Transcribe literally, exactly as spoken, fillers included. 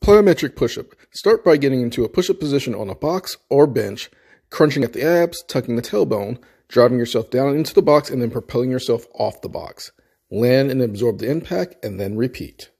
Plyometric push-up. Start by getting into a push-up position on a box or bench, crunching at the abs, tucking the tailbone, driving yourself down into the box, and then propelling yourself off the box. Land and absorb the impact, and then repeat.